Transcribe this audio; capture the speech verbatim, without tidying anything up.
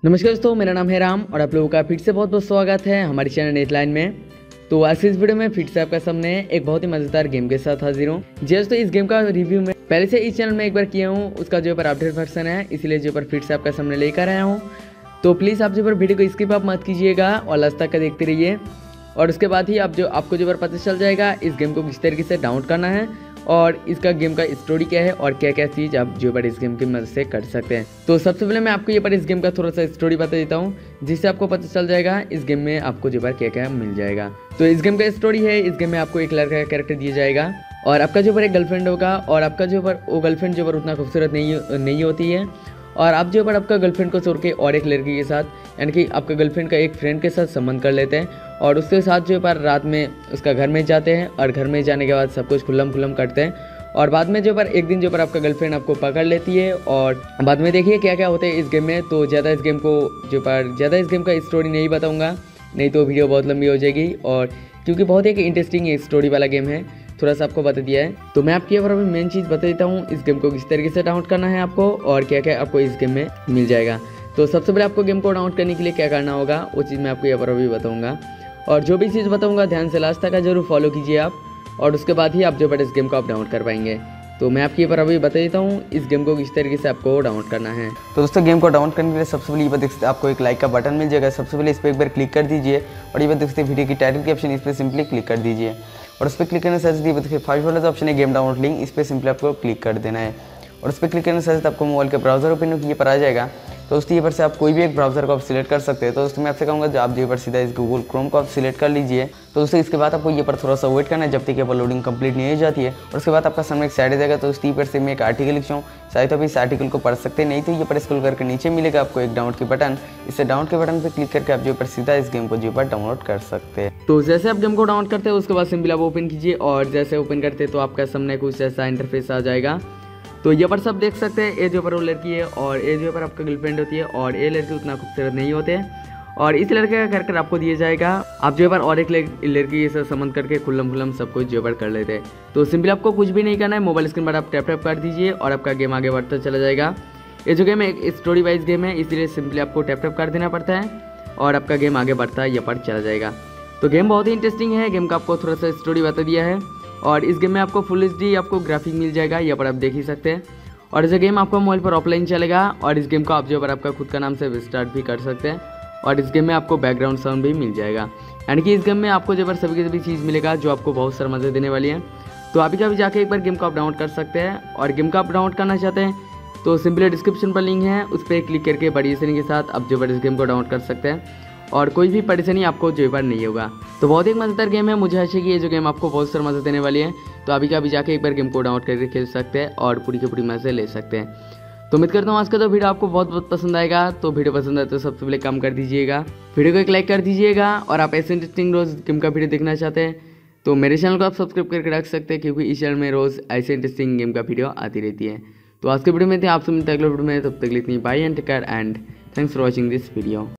नमस्कार दोस्तों, मेरा नाम है राम और आप लोगों का फिर से बहुत बहुत स्वागत है हमारे चैनल नेटलाइन में। तो आज की इस वीडियो में फिर से आपका सामने एक बहुत ही मज़ेदार गेम के साथ हाजिर हूँ। जी दोस्तों, इस गेम का रिव्यू में पहले से इस चैनल में एक बार किया हूँ, उसका जो पर अपडेट वर्जन है, इसलिए जो पर फिर से आपका सामने लेकर आया हूँ। तो प्लीज़ आप जो पर वीडियो को स्किप आप मत कीजिएगा और लास्ट तक का देखते रहिए, और उसके बाद ही आप जो आपको जो पर पता चल जाएगा इस गेम को किस तरीके से डाउनलोड करना है और इसका गेम का स्टोरी क्या है और क्या क्या चीज़ आप जो पर इस गेम की मदद से कर सकते हैं। तो सबसे पहले मैं आपको ये पर इस गेम का थोड़ा सा स्टोरी बता देता हूँ, जिससे आपको पता चल जाएगा इस गेम में आपको जो पर क्या क्या मिल जाएगा। तो इस गेम का स्टोरी है, इस गेम में आपको एक लड़का का कैरेक्टर दिया जाएगा और आपका जो पर एक गर्लफ्रेंड होगा, और आपका जो पर वो गर्लफ्रेंड जो पर उतना खूबसूरत नहीं नहीं होती है, और आप जो पर आपका गर्लफ्रेंड को छोड़ के और एक लड़की के साथ, यानी कि आपका गर्लफ्रेंड का एक फ्रेंड के साथ संबंध कर लेते हैं और उसके साथ जो पर रात में उसका घर में जाते हैं, और घर में जाने के बाद सब कुछ खुल्लम खुल्लम करते हैं, और बाद में जो पर एक दिन जो पर आपका गर्लफ्रेंड आपको पकड़ लेती है। और बाद में देखिए क्या क्या होता है इस गेम में। तो ज़्यादा इस गेम को जो पर ज़्यादा इस गेम का स्टोरी नहीं बताऊंगा, नहीं तो वीडियो बहुत लंबी हो जाएगी, और क्योंकि बहुत एक इंटरेस्टिंग स्टोरी वाला गेम है, थोड़ा सा आपको बता दिया है। तो मैं आपकी अभी मेन चीज़ बता देता हूँ, इस गेम को किस तरीके से डाउनलोड करना है आपको और क्या क्या आपको इस गेम में मिल जाएगा। तो सबसे पहले आपको गेम को डाउनलोड करने के लिए क्या करना होगा वो चीज़ मैं आपको यहाँ पर अभी बताऊँगा, और जो भी चीज़ बताऊँगा ध्यान से लास्ट तक जरूर फॉलो कीजिए आप, और उसके बाद ही आप जो पर इस गेम को आप डाउनलोड कर पाएंगे। तो मैं आपकी पर अभी बता देता हूँ इस गेम को किस तरीके से आपको डाउनलोड करना है। तो दोस्तों, गेम को डाउनलोड करने के लिए सबसे पहले ये बात देख सकते हैं, आपको एक लाइक का बटन मिल जाएगा। सबसे पहले इस पर एक बार क्लिक कर दीजिए, और ये बात देख सकते हैं वीडियो की टाइटल के ऑप्शन, इस पर सिंपली क्लिक कर दीजिए, और उस पर क्लिक करने से ये देखिए फर्स्ट वाला जो ऑप्शन है गेम डाउनलोड लिंक, इस पर सिंपली आपको क्लिक कर देना है, और उस पर क्लिक करने से आपको मोबाइल के ब्राउजर ओपन ये पर आ जाएगा। तो दोस्तों, ये पर से आप कोई भी एक ब्राउजर को आप सिलेक्ट कर सकते हैं। तो दोस्तों, मैं आपसे कहूँगा जो आप ये पर सीधा इस गूगल क्रोम को आप सिलेक्ट कर लीजिए। तो दोस्तों, इसके बाद आपको ये पर थोड़ा सा वेट करना है जब तक ये पर लोडिंग कंप्लीट नहीं हो जाती है, और उसके बाद आपका सामने एक साइड आ जाएगा। तो दोस्तों, ये पर से मैं एक आर्टिकल लिखा हूँ, शायद तो अभी इस आर्टिकल को पढ़ सकते नहीं, तो ये पर स्क्रॉल करके नीचे मिलेगा आपको एक डाउनलोड के बटन, इससे डाउनलोड के बटन पर क्लिक करके आप जो पर सीधा इस गेम को जो पर डाउनलोड कर सकते हैं। तो जैसे आप गेम को डाउनलोड करते हैं उसके बाद सिंपली आप ओपन कीजिए, और जैसे ओपन करते हैं तो आपका सामने कुछ ऐसा इंटरफेस आ जाएगा। तो ये पर सब देख सकते हैं, ये जो पर वो लड़की है और ये जो पर आपका गर्लफ्रेंड होती है, और ये लड़की उतना खूबसूरत नहीं होते हैं, और इस लड़के का कैरेक्टर आपको दिया जाएगा। आप जो पर और एक लड़की से संबंध करके खुल्लम खुल्लम सब कुछ जो पर कर लेते हैं। तो सिंपली आपको कुछ भी नहीं करना है, मोबाइल स्क्रीन पर आप टैप टैप कर दीजिए और आपका गेम आगे बढ़ता चला जाएगा। ये जो गेम है एक स्टोरी वाइज गेम है, इसलिए सिंपली आपको टैप टैप कर देना पड़ता है और आपका गेम आगे बढ़ता है, ये पर चला जाएगा। तो गेम बहुत ही इंटरेस्टिंग है, गेम का आपको थोड़ा सा स्टोरी बता दिया है, और इस गेम में आपको फुल एच डी आपको ग्राफिक मिल जाएगा, यहाँ पर आप देख ही सकते हैं। और ये गेम आपको मोबाइल पर ऑफलाइन चलेगा, और इस गेम को आप जो पर आपका खुद का नाम से स्टार्ट भी कर सकते हैं, और इस गेम में आपको बैकग्राउंड साउंड भी मिल जाएगा, यानी कि इस गेम में आपको जो पर सभी की सभी चीज़ मिलेगा जो आपको बहुत सारा मज़े देने वाली है। तो अभी का भी जाके एक बार गेम को आप डाउनलोड कर सकते हैं, और गेम को आप डाउनलोड करना चाहते हैं तो सिंपली डिस्क्रिप्शन पर लिंक है, उस पर क्लिक करके बड़ी आसानी के साथ आप जो पर इस गेम को डाउनलोड कर सकते हैं, और कोई भी परेशानी आपको जो पर नहीं होगा। तो बहुत ही मज़ेदार गेम है, मुझे आशा है कि ये जो गेम आपको बहुत सारा मज़ा देने वाली है। तो अभी का भी जाके एक बार गेम को डाउनलोड करके खेल सकते हैं और पूरी की पूरी मज़े ले सकते हैं। तो उम्मीद करता हूँ आज का तो वीडियो आपको बहुत बहुत पसंद आएगा। तो वीडियो पसंद आए तो सबसे पहले काम कर दीजिएगा, वीडियो को एक लाइक कर दीजिएगा, और आप ऐसे इंटरेस्टिंग रोज़ गेम का वीडियो देखना चाहते हैं तो मेरे चैनल को आप सब्सक्राइब करके रख सकते हैं, क्योंकि इस चैनल में रोज़ ऐसे इंटरेस्टिंग गेम का वीडियो आती रहती है। तो आज के वीडियो में थे, आपसे मिलते हैं अगले वीडियो में, तब तक इतनी bye and take care and thanks for watching this video.